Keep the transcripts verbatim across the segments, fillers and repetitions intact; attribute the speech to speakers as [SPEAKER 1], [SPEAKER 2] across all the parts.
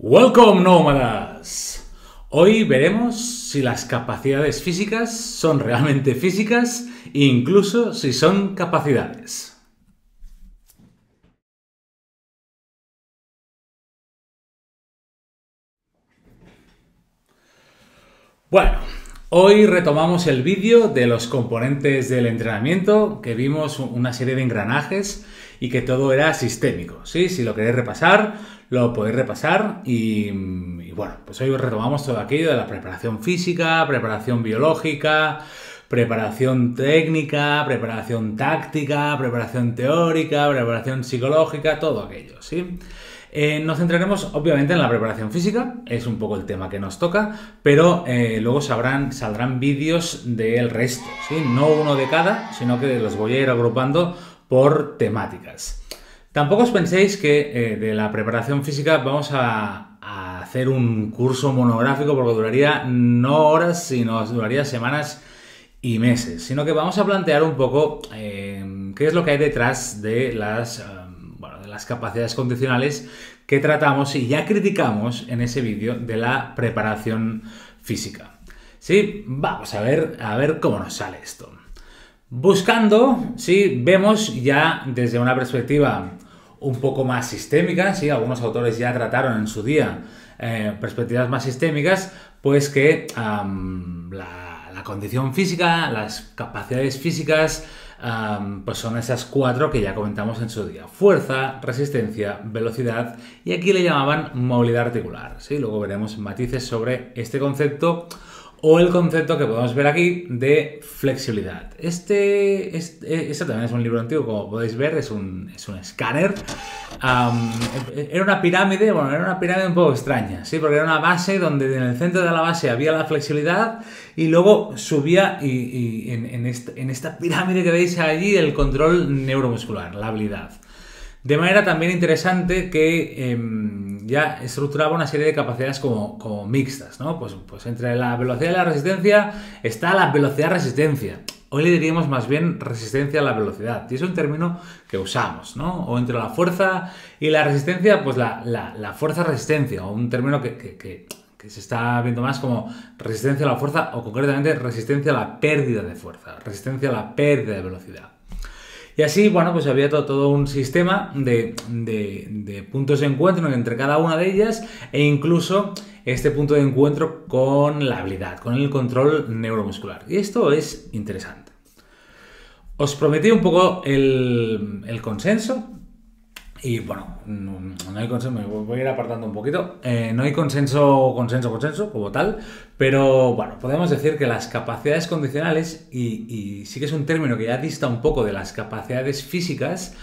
[SPEAKER 1] Welcome, nómadas. Hoy veremos si las capacidades físicas son realmente físicas e incluso si son capacidades. Bueno, hoy retomamos el vídeo de los componentes del entrenamiento, que vimos una serie de engranajes y que todo era sistémico, ¿sí? Si lo queréis repasar, lo podéis repasar y, y bueno, pues hoy retomamos todo aquello de la preparación física, preparación biológica, preparación técnica, preparación táctica, preparación teórica, preparación psicológica, todo aquello, ¿sí? Eh, nos centraremos obviamente en la preparación física, es un poco el tema que nos toca, pero eh, luego sabrán, saldrán vídeos del resto, ¿sí? No uno de cada, sino que los voy a ir agrupando por temáticas. Tampoco os penséis que eh, de la preparación física vamos a, a hacer un curso monográfico porque duraría no horas, sino duraría semanas y meses, sino que vamos a plantear un poco eh, qué es lo que hay detrás de las... Eh, Bueno, de las capacidades condicionales que tratamos y ya criticamos en ese vídeo de la preparación física. Sí, vamos a ver, a ver cómo nos sale esto. Buscando, sí, vemos ya desde una perspectiva un poco más sistémica, sí, algunos autores ya trataron en su día eh, perspectivas más sistémicas, pues que um, la, la condición física, las capacidades físicas, Um, pues son esas cuatro que ya comentamos en su día: fuerza, resistencia, velocidad, y aquí le llamaban movilidad articular, ¿sí? Luego veremos matices sobre este concepto o el concepto que podemos ver aquí de flexibilidad. Este, este, este también es un libro antiguo, como podéis ver, es un, es un escáner. Um, era una pirámide, bueno, era una pirámide un poco extraña, ¿sí? Porque era una base donde en el centro de la base había la flexibilidad y luego subía y, y en, en, esta, en esta pirámide que veis allí el control neuromuscular, la habilidad. De manera también interesante que eh, ya estructuraba una serie de capacidades como, como mixtas, ¿no? Pues, pues entre la velocidad y la resistencia está la velocidad-resistencia. Hoy le diríamos más bien resistencia a la velocidad, y es un término que usamos, ¿no? O entre la fuerza y la resistencia, pues la, la, la fuerza-resistencia, o un término que, que, que, que se está viendo más como resistencia a la fuerza, o concretamente resistencia a la pérdida de fuerza, resistencia a la pérdida de velocidad. Y así, bueno, pues había todo, todo un sistema de, de, de puntos de encuentro entre cada una de ellas e incluso este punto de encuentro con la habilidad, con el control neuromuscular. Y esto es interesante. Os prometí un poco el, el consenso. Y bueno, no, no hay consenso, me voy a ir apartando un poquito. Eh, no hay consenso, consenso, consenso como tal, pero bueno, podemos decir que las capacidades condicionales, y, y sí que es un término que ya dista un poco de las capacidades físicas,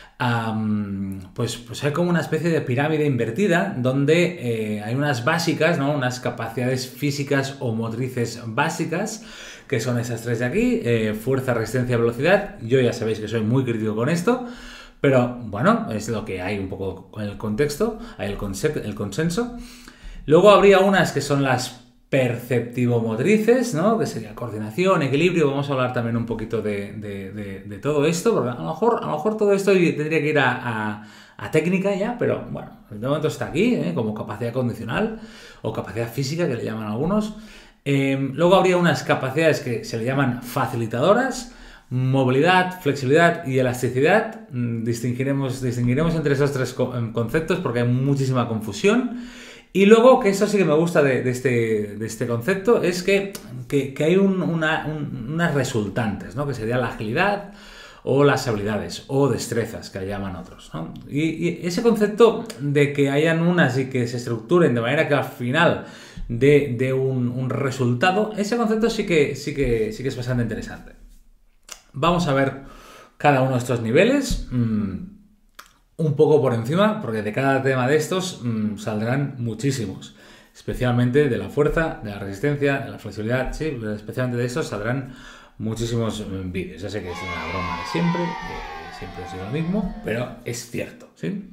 [SPEAKER 1] um, pues, pues hay como una especie de pirámide invertida donde eh, hay unas básicas, ¿no? Unas capacidades físicas o motrices básicas, que son esas tres de aquí: eh, fuerza, resistencia, velocidad. Yo ya sabéis que soy muy crítico con esto. Pero bueno, es lo que hay un poco con el contexto, el, el consenso. Luego habría unas que son las perceptivo-motrices, ¿no? Que sería coordinación, equilibrio. Vamos a hablar también un poquito de, de, de, de todo esto, porque a lo mejor, a lo mejor todo esto tendría que ir a, a, a técnica ya, pero bueno, de momento está aquí, ¿eh? Como capacidad condicional o capacidad física, que le llaman algunos. Eh, luego habría unas capacidades que se le llaman facilitadoras: movilidad, flexibilidad y elasticidad. Distinguiremos, distinguiremos entre esos tres conceptos porque hay muchísima confusión. Y luego, que eso sí que me gusta de, de, este, de este concepto, es que, que, que hay un, una, un, unas resultantes, ¿no? Que sería la agilidad o las habilidades o destrezas, que le llaman otros, ¿no? Y, y ese concepto de que hayan unas y que se estructuren de manera que al final de, de un, un resultado, ese concepto sí que, sí, que, sí que es bastante interesante. Vamos a ver cada uno de estos niveles mmm, un poco por encima, porque de cada tema de estos mmm, saldrán muchísimos, especialmente de la fuerza, de la resistencia, de la flexibilidad, sí, pero especialmente de estos saldrán muchísimos vídeos. Ya sé que es una broma de siempre, que siempre ha sido lo mismo, pero es cierto, ¿sí?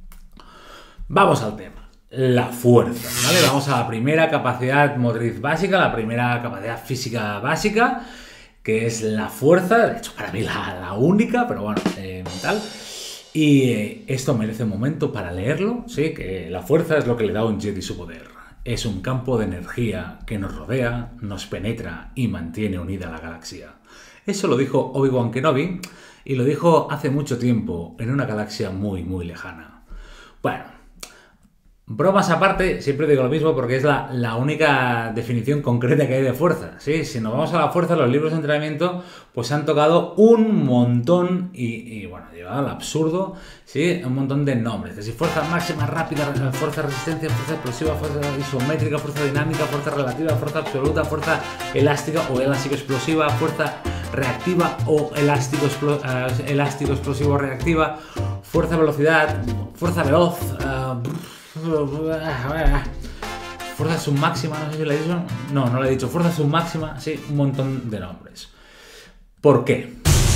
[SPEAKER 1] Vamos al tema. La fuerza, ¿vale? Vamos a la primera capacidad motriz básica, la primera capacidad física básica, que es la fuerza. De hecho, para mí la, la única, pero bueno, eh, tal. Y eh, esto merece un momento para leerlo, ¿sí? Que la fuerza es lo que le da a un Jedi su poder. Es un campo de energía que nos rodea, nos penetra y mantiene unida la galaxia. Eso lo dijo Obi-Wan Kenobi y lo dijo hace mucho tiempo en una galaxia muy muy lejana. Bueno, bromas aparte, siempre digo lo mismo porque es la, la única definición concreta que hay de fuerza, ¿sí? Si nos vamos a la fuerza, los libros de entrenamiento pues han tocado un montón y, y bueno, llevado al absurdo, ¿sí? Un montón de nombres, que si fuerza máxima, rápida, fuerza resistencia, fuerza explosiva, fuerza isométrica, fuerza dinámica, fuerza relativa, fuerza absoluta, fuerza elástica o elástico explosiva, fuerza reactiva o elástico, explo, uh, elástico explosivo reactiva, fuerza velocidad, fuerza veloz, uh, fuerza submáxima, no sé si lo he dicho. No, no lo he dicho. Fuerza submáxima, sí, un montón de nombres. ¿Por qué?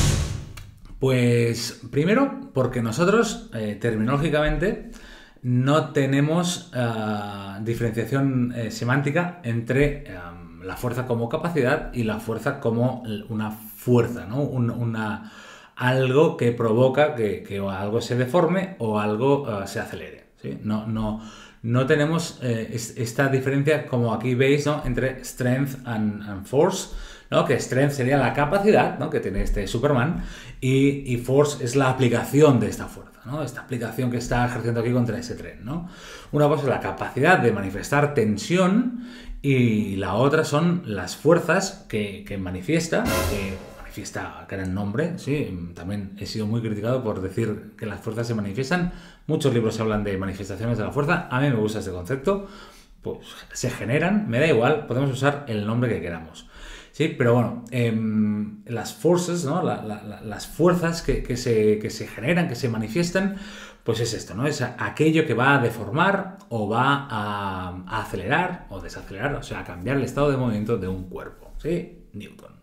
[SPEAKER 1] Pues primero, porque nosotros, eh, terminológicamente, no tenemos uh, diferenciación eh, semántica entre um, la fuerza como capacidad y la fuerza como una fuerza, ¿no? Un, una, algo que provoca que, que algo se deforme o algo uh, se acelere. ¿Sí? No, no, no tenemos eh, esta diferencia como aquí veis, ¿no? Entre strength and, and force, ¿no? Que strength sería la capacidad, ¿no? Que tiene este Superman y, y force es la aplicación de esta fuerza, ¿no? Esta aplicación que está ejerciendo aquí contra ese tren, ¿no? Una cosa es la capacidad de manifestar tensión y la otra son las fuerzas que, que manifiesta, que manifiesta gran nombre, sí, también he sido muy criticado por decir que las fuerzas se manifiestan. Muchos libros hablan de manifestaciones de la fuerza, a mí me gusta este concepto, pues se generan, me da igual, podemos usar el nombre que queramos. Sí, pero bueno, eh, las forces, ¿no? La, la, la, las fuerzas que, que, se, que se generan, que se manifiestan, pues es esto, ¿no? Es aquello que va a deformar o va a, a acelerar o desacelerar, o sea, a cambiar el estado de movimiento de un cuerpo, ¿sí? Newton.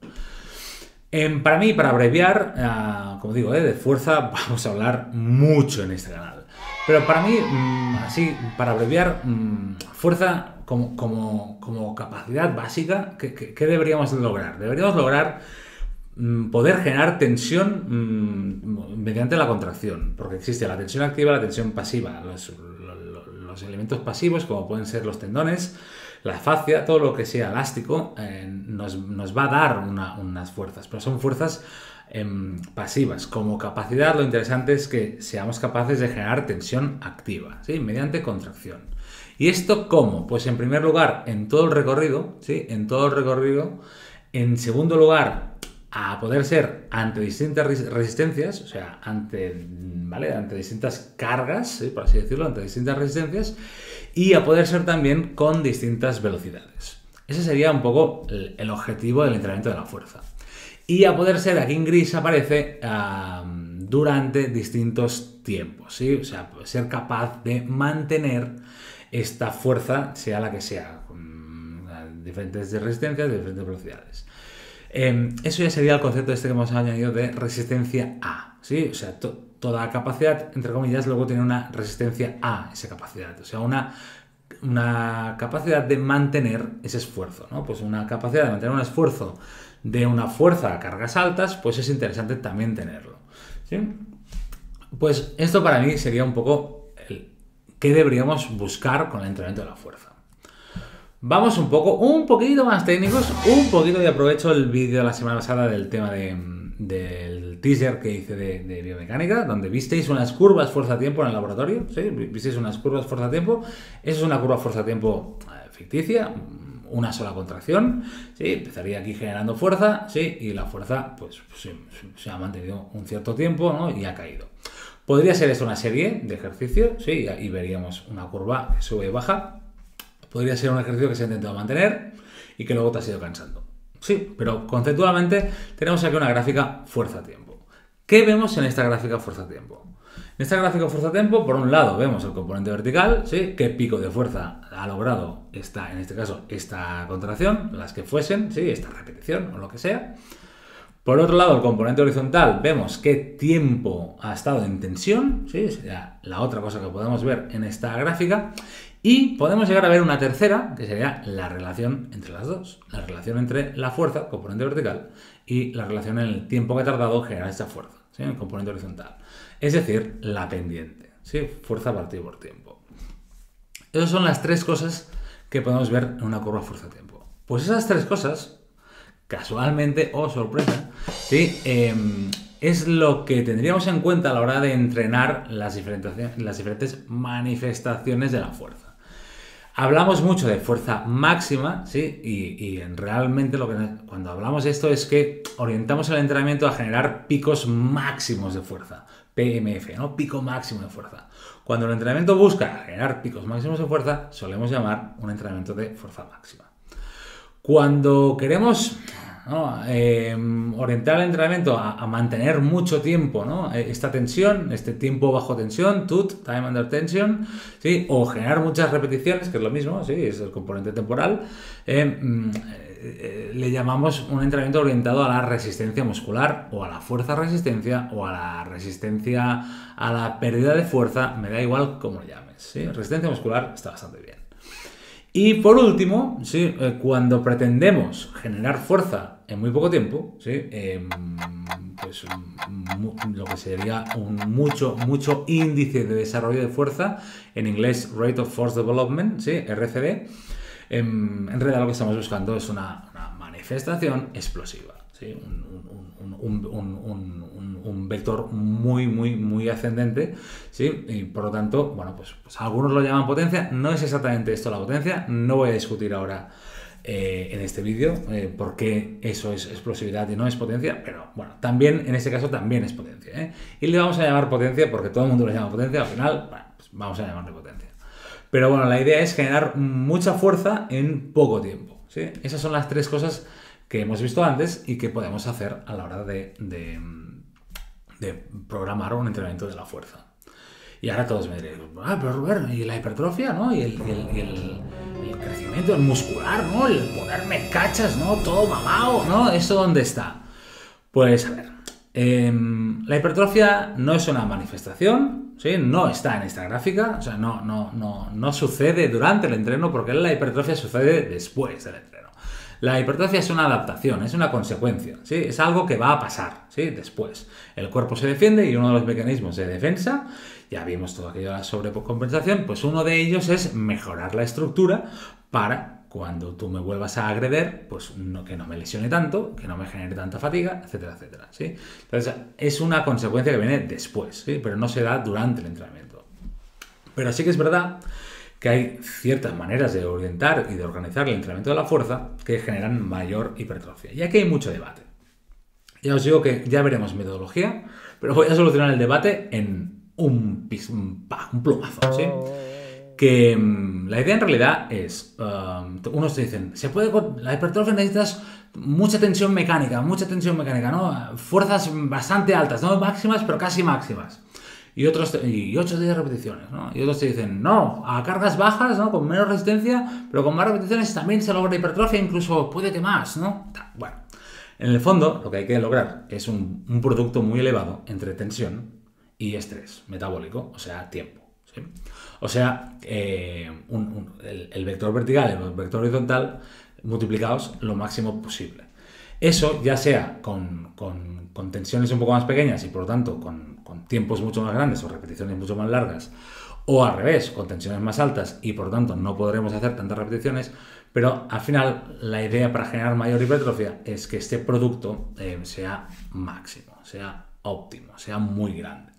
[SPEAKER 1] Eh, para mí, para abreviar, uh, como digo, eh, de fuerza vamos a hablar mucho en este canal. Pero para mí, mmm, así, para abreviar, mmm, fuerza como, como, como capacidad básica, ¿qué, qué, qué deberíamos lograr? Deberíamos lograr mmm, poder generar tensión mmm, mediante la contracción, porque existe la tensión activa y la tensión pasiva. Los, los, los elementos pasivos, como pueden ser los tendones, la fascia, todo lo que sea elástico, eh, nos, nos va a dar una, unas fuerzas, pero son fuerzas eh, pasivas. Como capacidad, lo interesante es que seamos capaces de generar tensión activa, ¿sí? Mediante contracción. ¿Y esto cómo? Pues en primer lugar, en todo el recorrido, ¿sí? En todo el recorrido. En segundo lugar, a poder ser ante distintas resistencias, o sea, ante, ¿vale? Ante distintas cargas, ¿sí? Por así decirlo, ante distintas resistencias. Y a poder ser también con distintas velocidades. Ese sería un poco el, el objetivo del entrenamiento de la fuerza. Y a poder ser, aquí en gris aparece uh, durante distintos tiempos, ¿sí? O sea, ser capaz de mantener esta fuerza, sea la que sea, con diferentes resistencias, de diferentes velocidades. Eh, eso ya sería el concepto este que hemos añadido de resistencia A, ¿sí? O sea, to toda capacidad, entre comillas, luego tiene una resistencia a esa capacidad, o sea, una, una capacidad de mantener ese esfuerzo, ¿no? Pues una capacidad de mantener un esfuerzo de una fuerza a cargas altas, pues es interesante también tenerlo, ¿sí? Pues esto para mí sería un poco el qué deberíamos buscar con el entrenamiento de la fuerza. Vamos un poco, un poquito más técnicos, un poquito, y aprovecho el vídeo de la semana pasada del tema de, del teaser que hice de, de biomecánica, donde visteis unas curvas fuerza-tiempo en el laboratorio, ¿sí? Visteis unas curvas fuerza-tiempo, eso es una curva fuerza-tiempo ficticia, una sola contracción, ¿sí? Empezaría aquí generando fuerza, ¿sí? Y la fuerza, pues, se, se ha mantenido un cierto tiempo, ¿no? Y ha caído. Podría ser esto una serie de ejercicios, ¿sí? Y veríamos una curva que sube y baja. Podría ser un ejercicio que se ha intentado mantener y que luego te has ido cansando. Sí, pero conceptualmente tenemos aquí una gráfica fuerza-tiempo. ¿Qué vemos en esta gráfica fuerza-tiempo? En esta gráfica fuerza-tiempo, por un lado, vemos el componente vertical, ¿sí? Qué pico de fuerza ha logrado esta, en este caso, esta contracción, las que fuesen, ¿sí? Esta repetición o lo que sea. Por otro lado, el componente horizontal, vemos qué tiempo ha estado en tensión, ¿sí? Sería la otra cosa que podemos ver en esta gráfica. Y podemos llegar a ver una tercera, que sería la relación entre las dos. La relación entre la fuerza, componente vertical, y la relación en el tiempo que ha tardado generar esta fuerza, ¿sí? El componente horizontal. Es decir, la pendiente, ¿sí? Fuerza partido por tiempo. Esas son las tres cosas que podemos ver en una curva fuerza-tiempo. Pues esas tres cosas, casualmente, o oh, sorpresa, ¿sí? Eh, es lo que tendríamos en cuenta a la hora de entrenar las diferentes, las diferentes manifestaciones de la fuerza. Hablamos mucho de fuerza máxima, ¿sí? Y, y realmente lo que, cuando hablamos de esto es que orientamos el entrenamiento a generar picos máximos de fuerza, P M F, ¿no? Pico máximo de fuerza. Cuando el entrenamiento busca generar picos máximos de fuerza, solemos llamar un entrenamiento de fuerza máxima. Cuando queremos, ¿no? eh, orientar el entrenamiento a, a mantener mucho tiempo, ¿no? Esta tensión, este tiempo bajo tensión, T U T, Time Under Tension, ¿sí? O generar muchas repeticiones, que es lo mismo, ¿sí? Es el componente temporal, eh, eh, le llamamos un entrenamiento orientado a la resistencia muscular o a la fuerza resistencia o a la resistencia a la pérdida de fuerza, me da igual cómo lo llames, ¿sí? Resistencia muscular está bastante bien. Y por último, ¿sí? eh, cuando pretendemos generar fuerza en muy poco tiempo, ¿sí? eh, pues lo que sería un mucho, mucho índice de desarrollo de fuerza, en inglés Rate of Force Development, ¿sí? R C D, eh, en realidad lo que estamos buscando es una, una manifestación explosiva, ¿sí? un, un, un, un, un, un vector muy, muy, muy ascendente, ¿sí? Y por lo tanto, bueno, pues, pues algunos lo llaman potencia, no es exactamente esto la potencia, no voy a discutir ahora eh, en este vídeo eh, por qué eso es explosividad y no es potencia, pero bueno, también, en este caso también es potencia, ¿eh? Y le vamos a llamar potencia porque todo el mundo lo llama potencia, al final, bueno, pues vamos a llamarle potencia. Pero bueno, la idea es generar mucha fuerza en poco tiempo, ¿sí? Esas son las tres cosas que hemos visto antes y que podemos hacer a la hora de, de, de programar un entrenamiento de la fuerza. Y ahora todos me diréis, ah, pero Robert, ¿y la hipertrofia, no? Y el, y el, y el, el crecimiento el muscular, ¿no? El ponerme cachas, ¿no? Todo mamado, ¿no? ¿Eso dónde está? Pues, a ver, eh, la hipertrofia no es una manifestación, ¿sí? No está en esta gráfica, o sea, no, no, no, no sucede durante el entreno porque la hipertrofia sucede después del entreno. La hipertrofia es una adaptación, es una consecuencia, ¿sí? Es algo que va a pasar, ¿sí? Después. El cuerpo se defiende y uno de los mecanismos de defensa, ya vimos todo aquello de la sobrecompensación, pues uno de ellos es mejorar la estructura para cuando tú me vuelvas a agreder, pues no, que no me lesione tanto, que no me genere tanta fatiga, etcétera, etcétera, ¿sí? Entonces, es una consecuencia que viene después, ¿sí? Pero no se da durante el entrenamiento. Pero sí que es verdad que hay ciertas maneras de orientar y de organizar el entrenamiento de la fuerza que generan mayor hipertrofia. Y aquí hay mucho debate. Ya os digo que ya veremos metodología, pero voy a solucionar el debate en un, pis, un, un plumazo, ¿sí? Que um, la idea en realidad es, um, unos te dicen, se puede con la hipertrofia necesitas mucha tensión mecánica, mucha tensión mecánica, ¿no? Fuerzas bastante altas, no máximas, pero casi máximas. Y otros te, y ocho o diez repeticiones, ¿no? Y otros te dicen, no, a cargas bajas, ¿no? Con menos resistencia, pero con más repeticiones también se logra hipertrofia, incluso puede que más, ¿no? Bueno, en el fondo lo que hay que lograr es un, un producto muy elevado entre tensión y estrés metabólico, o sea, tiempo, ¿sí? O sea, eh, un, un, el, el vector vertical y el vector horizontal multiplicados lo máximo posible. Eso ya sea con, con, con tensiones un poco más pequeñas y por lo tanto con, con tiempos mucho más grandes o repeticiones mucho más largas, o al revés, con tensiones más altas y por lo tanto no podremos hacer tantas repeticiones, pero al final la idea para generar mayor hipertrofia es que este producto eh, sea máximo, sea óptimo, sea muy grande.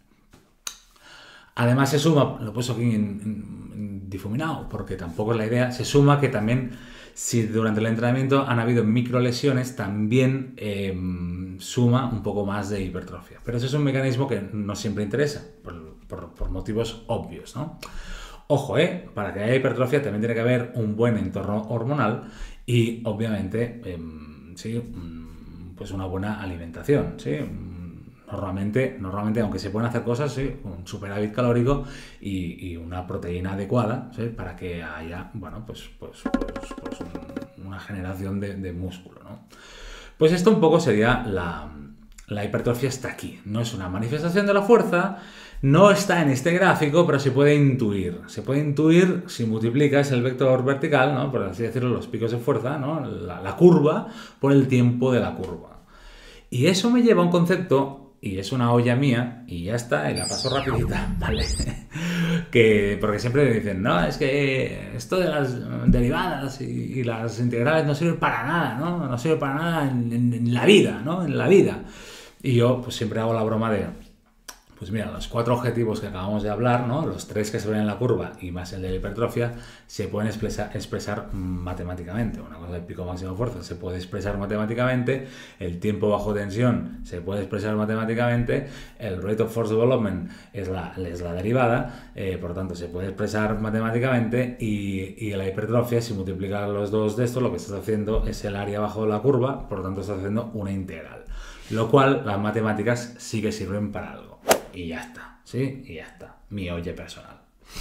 [SPEAKER 1] Además se suma, lo he puesto aquí en, en, en difuminado porque tampoco es la idea, se suma que también si durante el entrenamiento han habido microlesiones, también eh, suma un poco más de hipertrofia. Pero eso es un mecanismo que no siempre interesa, por, por, por motivos obvios, ¿no? Ojo, ¿eh? Para que haya hipertrofia también tiene que haber un buen entorno hormonal y, obviamente, eh, sí, pues una buena alimentación, ¿sí? Normalmente, normalmente, aunque se pueden hacer cosas, ¿sí? Un superávit calórico y, y una proteína adecuada, ¿sí? Para que haya, bueno, pues, pues, pues, pues un, una generación de, de músculo, ¿no? Pues esto un poco sería la, la hipertrofia está aquí. No es una manifestación de la fuerza, No está en este gráfico, pero se puede intuir. Se puede intuir si multiplicas el vector vertical, ¿no? Por así decirlo, los picos de fuerza, ¿no? la, la curva, por el tiempo de la curva. Y eso me lleva a un concepto, y es una olla mía, y ya está, y la paso rapidita, ¿vale? que, porque siempre dicen, no, es que esto de las derivadas y, y las integrales no sirve para nada, ¿no? No sirve para nada en, en, en la vida, ¿no? En la vida. Y yo pues siempre hago la broma de, pues mira, los cuatro objetivos que acabamos de hablar, ¿no? Los tres que se ven en la curva y más el de la hipertrofia, se pueden expresar, expresar matemáticamente. Una cosa del pico máximo de fuerza se puede expresar matemáticamente, el tiempo bajo tensión se puede expresar matemáticamente, el rate of force development es la, es la derivada, eh, por lo tanto se puede expresar matemáticamente, y, y la hipertrofia, si multiplicas los dos de estos, lo que estás haciendo es el área bajo la curva, por lo tanto estás haciendo una integral. Lo cual, las matemáticas sí que sirven para algo. Y ya está, ¿sí? Y ya está. Mi oye personal.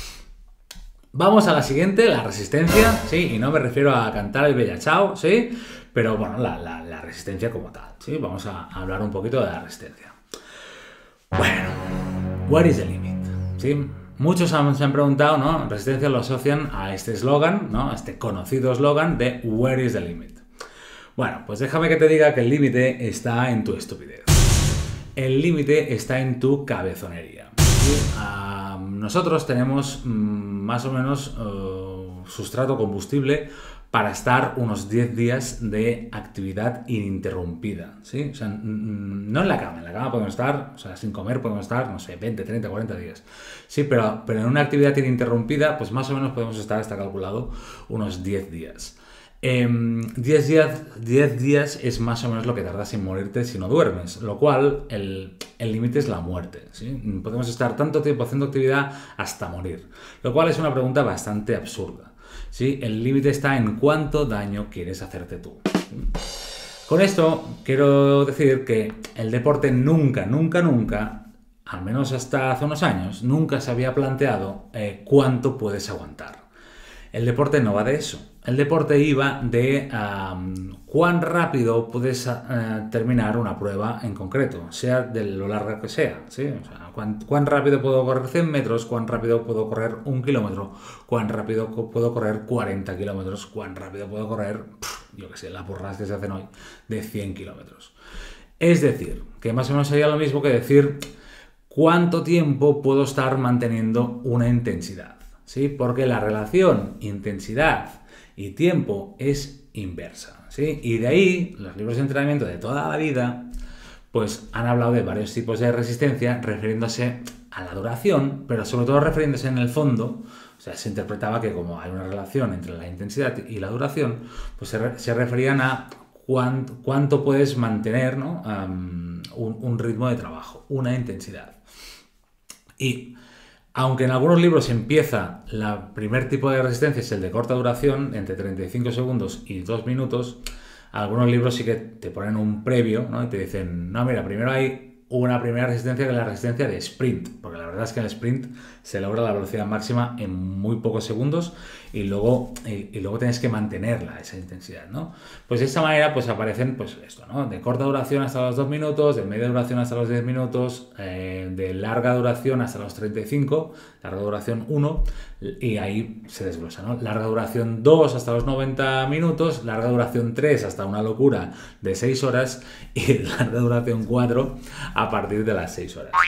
[SPEAKER 1] Vamos a la siguiente, la resistencia, ¿sí? Y no me refiero a cantar el Bella Ciao, ¿sí? Pero bueno, la, la, la resistencia como tal, ¿sí? Vamos a hablar un poquito de la resistencia. Bueno, what is the limit? ¿Sí? Muchos han, se han preguntado, ¿no? Resistencia lo asocian a este eslogan, ¿no? A este conocido eslogan de where is the limit. Bueno, pues déjame que te diga que el límite está en tu estupidez. El límite está en tu cabezonería. ¿Sí? Uh, nosotros tenemos mm, más o menos uh, sustrato combustible para estar unos diez días de actividad ininterrumpida. ¿Sí? O sea, no en la cama. En la cama podemos estar, o sea, sin comer podemos estar, no sé, veinte, treinta, cuarenta días. Sí, pero, pero en una actividad ininterrumpida, pues más o menos podemos estar, está calculado, unos diez días. Eh, diez días, diez días es más o menos lo que tardas en morirte si no duermes, lo cual el límite es la muerte, ¿sí? Podemos estar tanto tiempo haciendo actividad hasta morir, lo cual es una pregunta bastante absurda, ¿sí? El límite está en cuánto daño quieres hacerte tú. Con esto quiero decir que el deporte nunca, nunca, nunca, al menos hasta hace unos años, nunca se había planteado eh, cuánto puedes aguantar. El deporte no va de eso. El deporte iba de um, cuán rápido puedes uh, terminar una prueba en concreto, sea de lo larga que sea, ¿sí? O sea, cuán, cuán rápido puedo correr cien metros, cuán rápido puedo correr un kilómetro, cuán rápido puedo correr cuarenta kilómetros, cuán rápido puedo correr, pff, yo qué sé, las burradas que se hacen hoy, de cien kilómetros. Es decir, que más o menos sería lo mismo que decir cuánto tiempo puedo estar manteniendo una intensidad, ¿sí? Porque la relación intensidad y tiempo es inversa, ¿sí? Y de ahí, los libros de entrenamiento de toda la vida, pues han hablado de varios tipos de resistencia refiriéndose a la duración, pero sobre todo refiriéndose en el fondo. O sea, se interpretaba que como hay una relación entre la intensidad y la duración, pues se, re se referían a cuánto, cuánto puedes mantener, ¿no? um, un, un ritmo de trabajo, una intensidad. Y aunque en algunos libros empieza, el primer tipo de resistencia es el de corta duración, entre treinta y cinco segundos y dos minutos, algunos libros sí que te ponen un previo, ¿no? Y te dicen, no, mira, primero hay una primera resistencia que es la resistencia de sprint, porque la verdad es que en el sprint se logra la velocidad máxima en muy pocos segundos y luego, y, y luego tienes que mantenerla, esa intensidad, ¿no? Pues de esta manera pues aparecen, pues esto, ¿no? De corta duración hasta los dos minutos, de media duración hasta los diez minutos, eh, de larga duración hasta los treinta y cinco, larga duración uno, y ahí se desglosa, ¿no? Larga duración dos hasta los noventa minutos, larga duración tres hasta una locura de seis horas y larga duración cuatro a partir de las seis horas.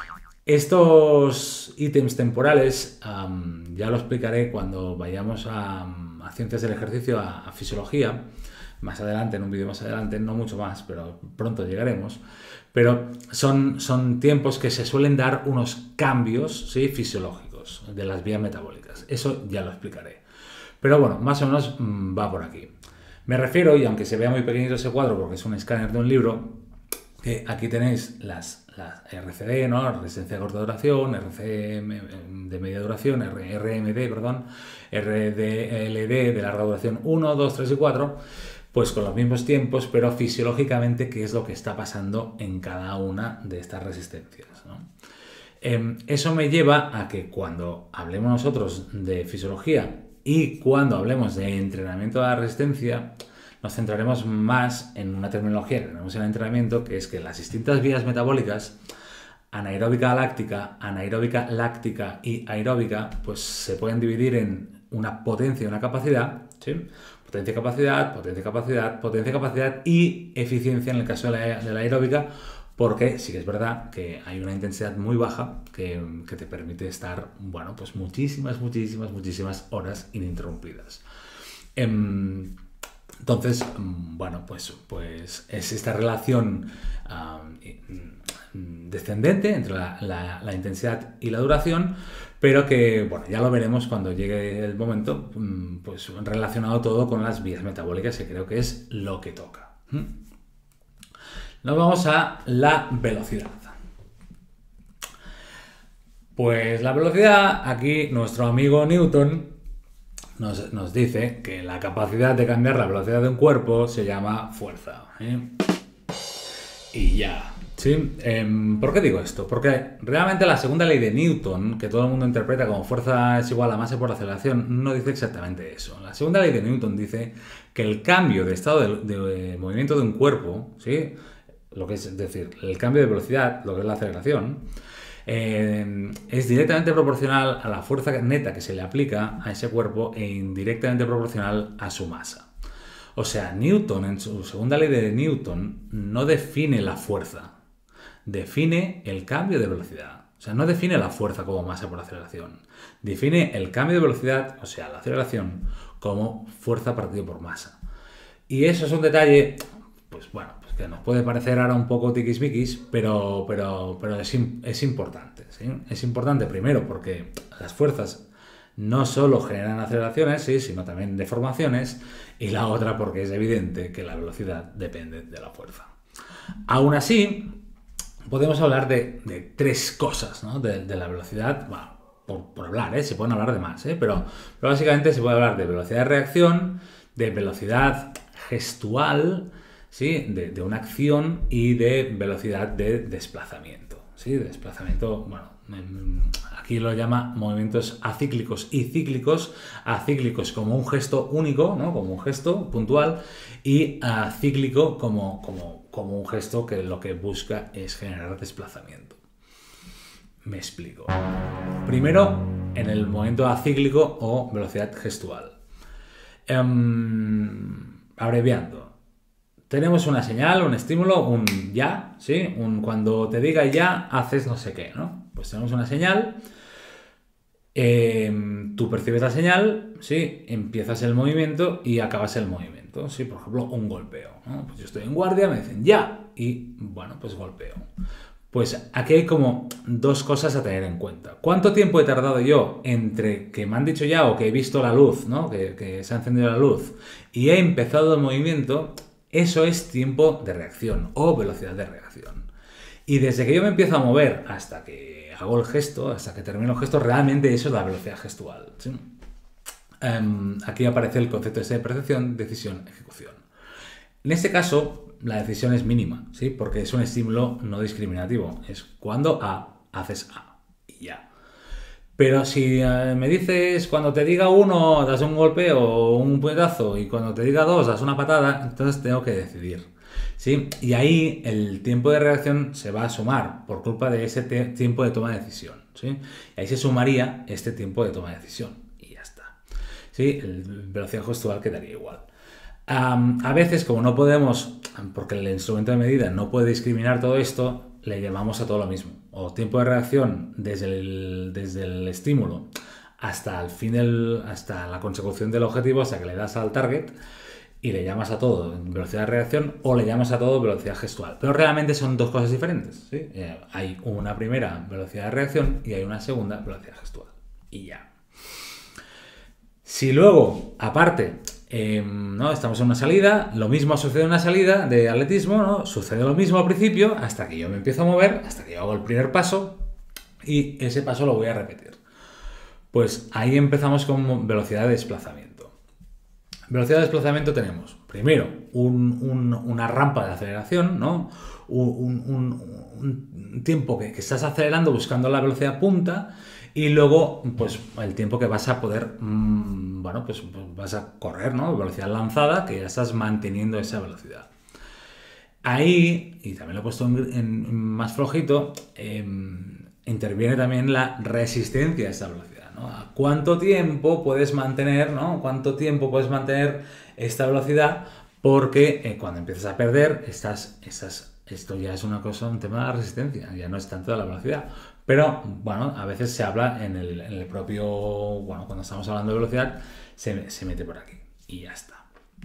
[SPEAKER 1] Estos ítems temporales um, ya lo explicaré cuando vayamos a, a ciencias del ejercicio, a, a fisiología, más adelante, en un vídeo más adelante, no mucho más, pero pronto llegaremos. Pero son, son tiempos que se suelen dar unos cambios, ¿sí? Fisiológicos de las vías metabólicas. Eso ya lo explicaré. Pero bueno, más o menos mmm, va por aquí. Me refiero, y aunque se vea muy pequeñito ese cuadro porque es un escáner de un libro, que aquí tenéis las, las R C D, ¿no? Resistencia de corta duración, R C M de media duración, R M D, perdón, R D L D de larga duración uno, dos, tres y cuatro, pues con los mismos tiempos, pero fisiológicamente qué es lo que está pasando en cada una de estas resistencias, ¿no? Eh, eso me lleva a que cuando hablemos nosotros de fisiología y cuando hablemos de entrenamiento de la resistencia, nos centraremos más en una terminología que tenemos en el entrenamiento, que es que las distintas vías metabólicas anaeróbica láctica, anaeróbica láctica y aeróbica, pues se pueden dividir en una potencia y una capacidad, ¿sí? Potencia y capacidad, potencia y capacidad, potencia y capacidad y eficiencia en el caso de la, de la aeróbica, porque sí que es verdad que hay una intensidad muy baja que, que te permite estar, bueno, pues muchísimas, muchísimas, muchísimas horas ininterrumpidas. Em, Entonces, bueno, pues, pues es esta relación um, descendente entre la, la, la intensidad y la duración, pero que, bueno, ya lo veremos cuando llegue el momento, pues relacionado todo con las vías metabólicas, que creo que es lo que toca. Nos vamos a la velocidad. Pues la velocidad, aquí nuestro amigo Newton Nos, nos dice que la capacidad de cambiar la velocidad de un cuerpo se llama fuerza. ¿eh? Y ya. ¿Sí? Eh, ¿Por qué digo esto? Porque realmente la segunda ley de Newton, que todo el mundo interpreta como fuerza es igual a masa por aceleración, no dice exactamente eso. La segunda ley de Newton dice que el cambio de estado de, de movimiento de un cuerpo, ¿sí? Lo que es decir, el cambio de velocidad, lo que es la aceleración, Eh, es directamente proporcional a la fuerza neta que se le aplica a ese cuerpo e indirectamente proporcional a su masa. O sea, Newton, en su segunda ley de Newton, no define la fuerza, define el cambio de velocidad. O sea, no define la fuerza como masa por aceleración, define el cambio de velocidad, o sea, la aceleración, como fuerza partido por masa. Y eso es un detalle, pues bueno, que nos puede parecer ahora un poco tiquismiquis, pero, pero, pero es, es importante. ¿sí? Es importante primero porque las fuerzas no solo generan aceleraciones, ¿sí? sino también deformaciones, y la otra porque es evidente que la velocidad depende de la fuerza. Aún así, podemos hablar de, de tres cosas, ¿no? de, de la velocidad, bueno, por, por hablar, ¿eh? se pueden hablar de más, ¿eh? pero, pero básicamente se puede hablar de velocidad de reacción, de velocidad gestual, ¿sí? de, de una acción y de velocidad de desplazamiento. ¿sí? De desplazamiento, bueno, aquí lo llama movimientos acíclicos y cíclicos. Acíclicos como un gesto único, ¿no? como un gesto puntual, y acíclico como, como, como un gesto que lo que busca es generar desplazamiento. Me explico. Primero, en el movimiento acíclico o velocidad gestual. Um, abreviando. Tenemos una señal, un estímulo, un ya, ¿sí? Un cuando te diga ya, haces no sé qué, ¿no? Pues tenemos una señal, eh, tú percibes la señal, ¿sí? Empiezas el movimiento y acabas el movimiento, ¿sí? Por ejemplo, un golpeo, ¿no? Pues yo estoy en guardia, me dicen ya, y bueno, pues golpeo. Pues aquí hay como dos cosas a tener en cuenta. ¿Cuánto tiempo he tardado yo entre que me han dicho ya o que he visto la luz, ¿no? Que, que se ha encendido la luz y he empezado el movimiento? Eso es tiempo de reacción o velocidad de reacción. Y desde que yo me empiezo a mover hasta que hago el gesto, hasta que termino el gesto, realmente eso es la velocidad gestual. ¿sí? Um, aquí aparece el concepto de percepción, decisión, ejecución. En este caso, la decisión es mínima, ¿sí? porque es un estímulo no discriminativo. Es cuando A, haces A y ya. Pero si eh, me dices, cuando te diga uno, das un golpe o un puñetazo, y cuando te diga dos, das una patada, entonces tengo que decidir. ¿sí? Y ahí el tiempo de reacción se va a sumar por culpa de ese tiempo de toma de decisión. ¿sí? Y ahí se sumaría este tiempo de toma de decisión. Y ya está. ¿sí? El velocidad gestual quedaría igual. Um, a veces, como no podemos, porque el instrumento de medida no puede discriminar todo esto, le llamamos a todo lo mismo. O tiempo de reacción desde el, desde el estímulo hasta el fin del, hasta la consecución del objetivo, hasta que le das al target y le llamas a todo velocidad de reacción o le llamas a todo velocidad gestual. Pero realmente son dos cosas diferentes. ¿sí? Eh, hay una primera velocidad de reacción y hay una segunda velocidad gestual. Y ya. Si luego, aparte, Eh, ¿no? estamos en una salida, lo mismo sucede en una salida de atletismo, ¿no? sucede lo mismo al principio hasta que yo me empiezo a mover, hasta que yo hago el primer paso y ese paso lo voy a repetir. Pues ahí empezamos con velocidad de desplazamiento. Velocidad de desplazamiento tenemos primero un, un, una rampa de aceleración, ¿no? un, un, un tiempo que, que estás acelerando buscando la velocidad punta. Y luego, pues, el tiempo que vas a poder, mmm, bueno, pues, pues vas a correr, ¿no? Velocidad lanzada, que ya estás manteniendo esa velocidad. Ahí, y también lo he puesto en, en más flojito, eh, interviene también la resistencia a esta velocidad, ¿no? ¿A cuánto tiempo puedes mantener, ¿no? ¿Cuánto tiempo puedes mantener esta velocidad? Porque eh, cuando empiezas a perder, estás, estás, esto ya es una cosa, un tema de la resistencia, ya no es tanto de la velocidad. Pero, bueno, a veces se habla en el, en el propio, bueno, cuando estamos hablando de velocidad, se, se mete por aquí y ya está.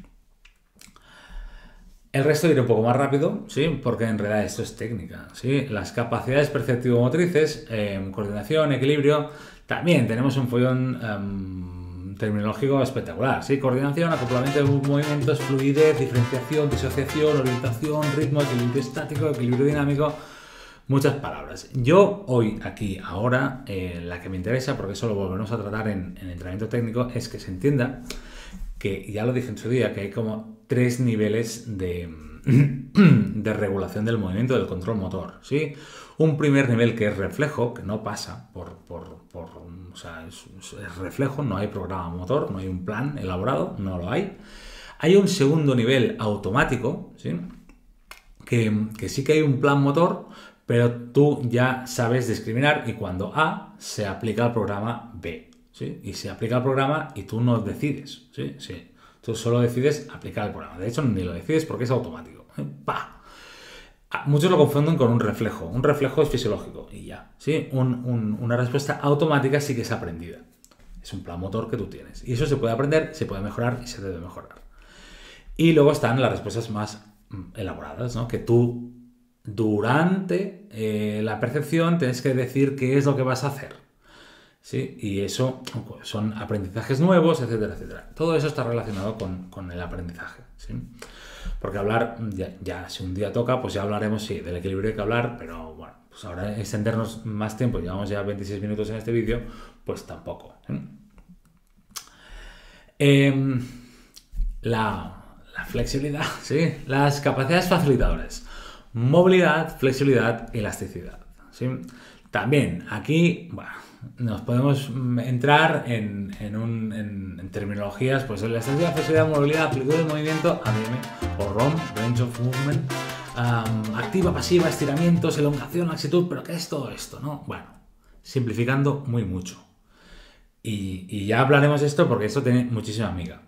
[SPEAKER 1] El resto iré un poco más rápido, ¿sí? Porque en realidad esto es técnica, ¿sí? Las capacidades perceptivo-motrices, eh, coordinación, equilibrio, también tenemos un follón um, terminológico espectacular, ¿sí? Coordinación, acoplamiento de movimientos, fluidez, diferenciación, disociación, orientación, ritmo, equilibrio estático, equilibrio dinámico, muchas palabras. Yo hoy, aquí, ahora, eh, la que me interesa, porque eso lo volveremos a tratar en, en entrenamiento técnico, es que se entienda que, ya lo dije en su día, que hay como tres niveles de, de regulación del movimiento del control motor, ¿sí? Un primer nivel que es reflejo, que no pasa por... por, por o sea, es, es reflejo, no hay programa motor, no hay un plan elaborado, no lo hay. Hay un segundo nivel automático, ¿sí? Que, que sí que hay un plan motor, pero tú ya sabes discriminar y cuando A se aplica al programa B, ¿sí? Y se aplica al programa y tú no decides, ¿sí? Sí. Tú solo decides aplicar el programa. De hecho, ni lo decides porque es automático. ¡Pah! Muchos lo confunden con un reflejo. Un reflejo es fisiológico y ya. ¿Sí? Un, un, una respuesta automática sí que es aprendida. Es un plan motor que tú tienes. Y eso se puede aprender, se puede mejorar y se debe mejorar. Y luego están las respuestas más elaboradas, ¿no? Que tú, durante eh, la percepción, tienes que decir qué es lo que vas a hacer. ¿Sí? Y eso son aprendizajes nuevos, etcétera, etcétera. Todo eso está relacionado con, con el aprendizaje, ¿sí? Porque hablar, ya, ya si un día toca, pues ya hablaremos, sí, del equilibrio hay que hablar, pero bueno, pues ahora extendernos más tiempo, llevamos ya veintiséis minutos en este vídeo, pues tampoco, ¿eh? Eh, la, la flexibilidad, ¿sí? Las capacidades facilitadoras, movilidad, flexibilidad, elasticidad, ¿sí? También aquí, bueno, nos podemos entrar en, en, un, en, en terminologías, pues elasticidad, flexibilidad, movilidad, amplitud de movimiento, A M M o R O M, Range of Movement, um, activa, pasiva, estiramientos, elongación, laxitud, pero ¿qué es todo esto, no? Bueno, simplificando muy mucho. Y, y ya hablaremos de esto porque esto tiene muchísima amiga.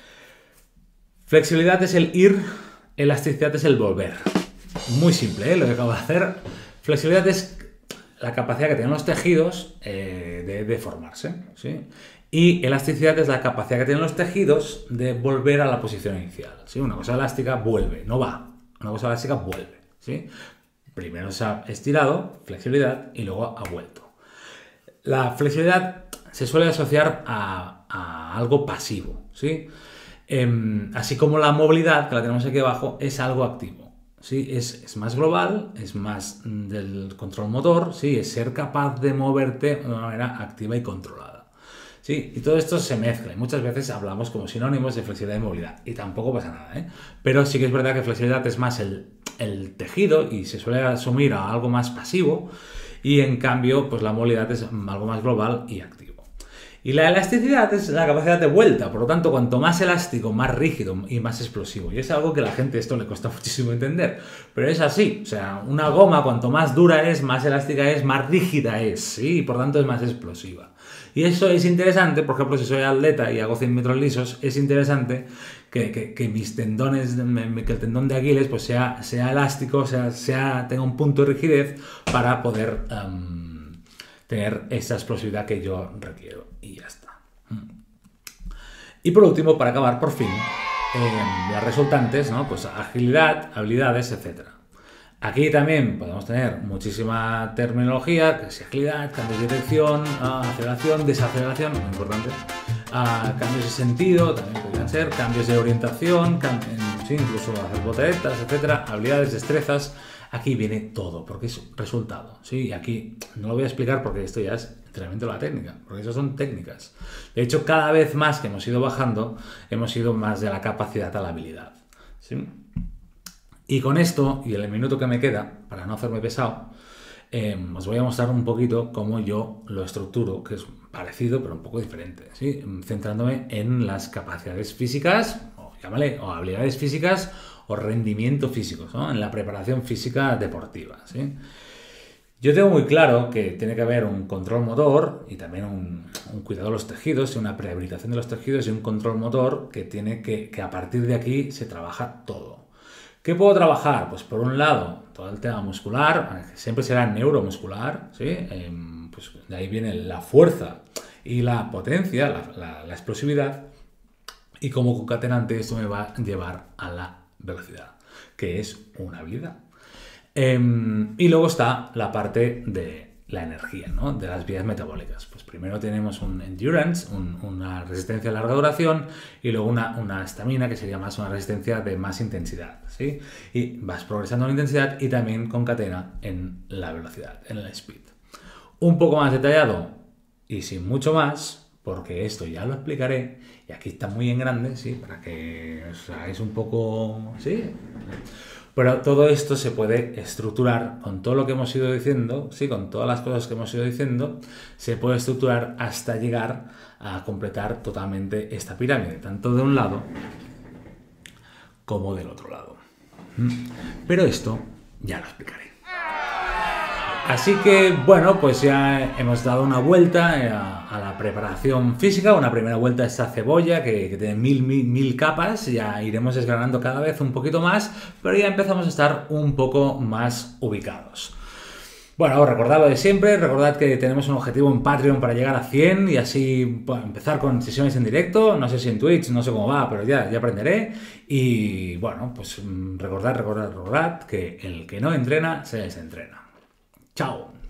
[SPEAKER 1] Flexibilidad es el ir, elasticidad es el volver. Muy simple, ¿eh? Lo que acabo de hacer. Flexibilidad es la capacidad que tienen los tejidos eh, de, de formarse, ¿sí? Y elasticidad es la capacidad que tienen los tejidos de volver a la posición inicial, ¿sí? Una cosa elástica vuelve, no va. Una cosa elástica vuelve, ¿sí? Primero se ha estirado, flexibilidad, y luego ha vuelto. La flexibilidad se suele asociar a, a algo pasivo, ¿sí? Eh, así como la movilidad, que la tenemos aquí abajo, es algo activo. ¿Sí? Es, es más global, es más del control motor, ¿sí? Es ser capaz de moverte de una manera activa y controlada, ¿sí? Y todo esto se mezcla y muchas veces hablamos como sinónimos de flexibilidad y movilidad y tampoco pasa nada, ¿eh? Pero sí que es verdad que flexibilidad es más el, el tejido y se suele asumir a algo más pasivo y en cambio pues la movilidad es algo más global y activo. Y la elasticidad es la capacidad de vuelta, por lo tanto, cuanto más elástico, más rígido y más explosivo. Y es algo que a la gente esto le cuesta muchísimo entender, pero es así. O sea, una goma cuanto más dura es, más elástica es, más rígida es, ¿sí? Y por tanto es más explosiva. Y eso es interesante, por ejemplo, si soy atleta y hago cien metros lisos, es interesante que, que, que mis tendones, que el tendón de Aquiles pues sea, sea elástico, sea, sea, tenga un punto de rigidez para poder um, tener esa explosividad que yo requiero. Y ya está. Y por último, para acabar, por fin, eh, las resultantes, ¿no? Pues agilidad, habilidades, etcétera. Aquí también podemos tener muchísima terminología, que es agilidad, cambios de dirección, aceleración, desaceleración, muy importante, uh, cambios de sentido, también podrían ser, cambios de orientación, sí, incluso hacer volteretas, etcétera, habilidades, destrezas. Aquí viene todo, porque es resultado, ¿sí? Y aquí no lo voy a explicar porque esto ya es entrenamiento de la técnica, porque eso son técnicas. De hecho, cada vez más que hemos ido bajando, hemos ido más de la capacidad a la habilidad, ¿sí? Y con esto, y en el minuto que me queda, para no hacerme pesado, eh, os voy a mostrar un poquito cómo yo lo estructuro, que es parecido pero un poco diferente, ¿sí? Centrándome en las capacidades físicas, o llámale, o habilidades físicas, o rendimiento físico, ¿no? En la preparación física deportiva, ¿sí? Yo tengo muy claro que tiene que haber un control motor y también un, un cuidado de los tejidos y una prehabilitación de los tejidos y un control motor que tiene que, que a partir de aquí se trabaja todo. ¿Qué puedo trabajar? Pues por un lado, todo el tema muscular, siempre será neuromuscular, ¿sí? Eh, pues de ahí viene la fuerza y la potencia, la, la, la explosividad, y como concatenante esto me va a llevar a la velocidad, que es una habilidad. Eh, y luego está la parte de la energía, ¿no? De las vías metabólicas. Pues primero tenemos un endurance, un, una resistencia a larga duración, y luego una, una estamina, que sería más una resistencia de más intensidad, ¿sí? Y vas progresando en intensidad y también concatena en la velocidad, en el speed. Un poco más detallado y sin mucho más, porque esto ya lo explicaré, y aquí está muy en grande, ¿sí? Para que os hagáis un poco, ¿sí? Pero todo esto se puede estructurar con todo lo que hemos ido diciendo, sí, con todas las cosas que hemos ido diciendo, se puede estructurar hasta llegar a completar totalmente esta pirámide, tanto de un lado como del otro lado. Pero esto ya lo explicaré. Así que, bueno, pues ya hemos dado una vuelta a, a la preparación física, una primera vuelta a esta cebolla que, que tiene mil, mil, mil capas, ya iremos desgranando cada vez un poquito más, pero ya empezamos a estar un poco más ubicados. Bueno, recordad lo de siempre, recordad que tenemos un objetivo en Patreon para llegar a cien y así bueno, empezar con sesiones en directo, no sé si en Twitch, no sé cómo va, pero ya, ya aprenderé. Y bueno, pues recordad, recordad, recordad que el que no entrena se desentrena. Chao.